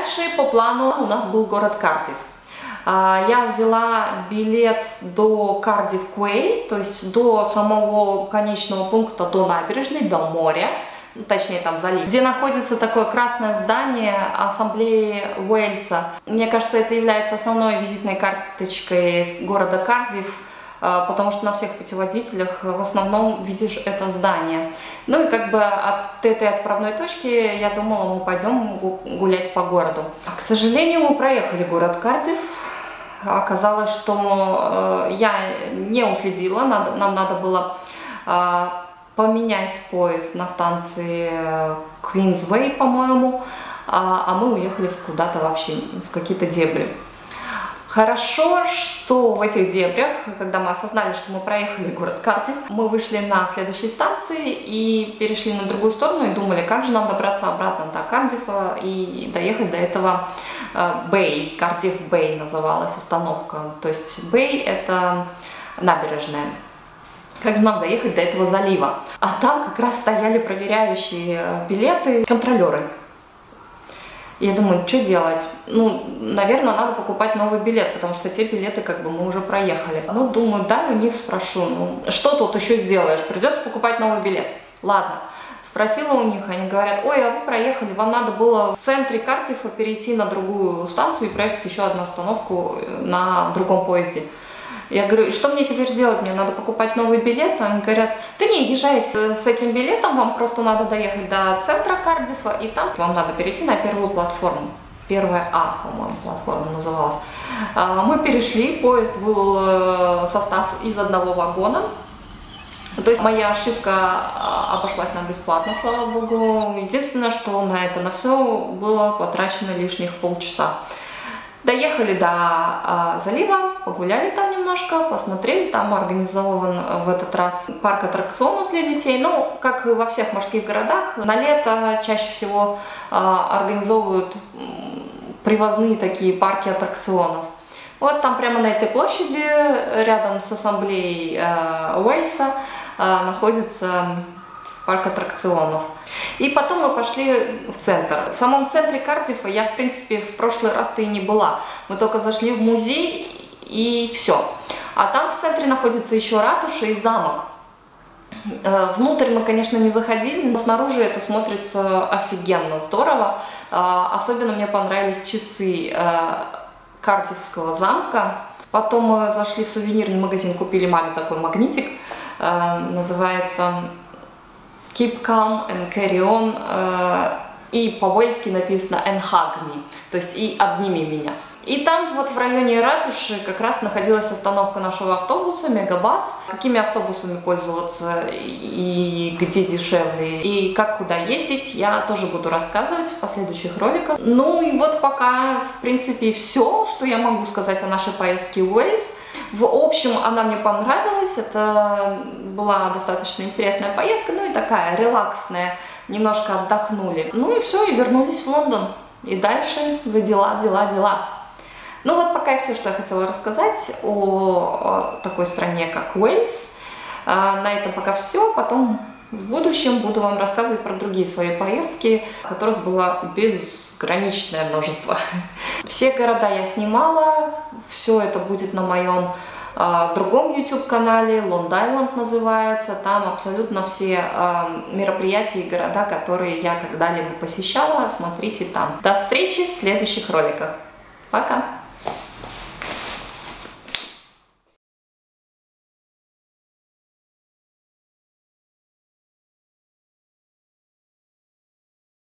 Дальше по плану у нас был город Кардифф. Я взяла билет до Кардифф-Квей, то есть до самого конечного пункта, до набережной, до моря, точнее там залив, где находится такое красное здание Ассамблеи Уэльса. Мне кажется, это является основной визитной карточкой города Кардифф, потому что на всех путеводителях в основном видишь это здание. Ну и как бы от этой отправной точки я думала, мы пойдем гулять по городу. К сожалению, мы проехали город Кардифф. Оказалось, что я не уследила, нам надо было поменять поезд на станции Квинсвей, по-моему, а мы уехали куда-то вообще, в какие-то дебри. Хорошо, что в этих дебрях, когда мы осознали, что мы проехали город Кардифф, мы вышли на следующей станции и перешли на другую сторону и думали, как же нам добраться обратно до Кардиффа и доехать до этого Бэй, Кардифф Бэй называлась остановка, то есть Бэй это набережная. Как же нам доехать до этого залива? А там как раз стояли проверяющие билеты контролеры. Я думаю, что делать? Ну, наверное, надо покупать новый билет, потому что те билеты как бы мы уже проехали. Ну, думаю, да, у них спрошу, ну, что тут еще сделаешь? Придется покупать новый билет. Ладно. Спросила у них, они говорят, ой, а вы проехали, вам надо было в центре Кардиффа перейти на другую станцию и проехать еще одну остановку на другом поезде. Я говорю, что мне теперь делать? Мне надо покупать новый билет? Они говорят, да не, езжайте с этим билетом, вам просто надо доехать до центра Кардиффа, и там вам надо перейти на первую платформу. Первая А, по-моему, платформа называлась. Мы перешли, поезд был состав из одного вагона. То есть моя ошибка обошлась нам бесплатно, слава богу. Единственное, что на все было потрачено лишних полчаса. Доехали до залива, погуляли там немножко, посмотрели, там организован в этот раз парк аттракционов для детей. Ну, как и во всех морских городах, на лето чаще всего организовывают привозные такие парки аттракционов. Вот там прямо на этой площади, рядом с ассамблеей Уэльса, находится парк аттракционов. И потом мы пошли в центр. В самом центре Кардиффа я, в принципе, в прошлый раз-то и не была. Мы только зашли в музей и все. А там в центре находится еще ратуша и замок. Внутрь мы, конечно, не заходили, но снаружи это смотрится офигенно здорово. Особенно мне понравились часы Кардиффского замка. Потом мы зашли в сувенирный магазин, купили маме такой магнитик. Называется Keep Calm and Carry On, и по-уэльски написано And Hug Me, то есть и обними меня. И там вот в районе ратуши как раз находилась остановка нашего автобуса, Мегабас. Какими автобусами пользоваться и где дешевле, и как куда ездить, я тоже буду рассказывать в последующих роликах. Ну и вот пока, в принципе, все, что я могу сказать о нашей поездке в Уэльс. В общем, она мне понравилась, это была достаточно интересная поездка, ну и такая релаксная, немножко отдохнули. Ну и все, и вернулись в Лондон. И дальше за дела, дела, дела. Ну вот пока все, что я хотела рассказать о такой стране, как Уэльс. На этом пока все, потом в будущем буду вам рассказывать про другие свои поездки, которых было безграничное множество. Все города я снимала, все это будет на моем другом YouTube-канале, Long Island называется. Там абсолютно все мероприятия и города, которые я когда-либо посещала. Смотрите там. До встречи в следующих роликах. Пока!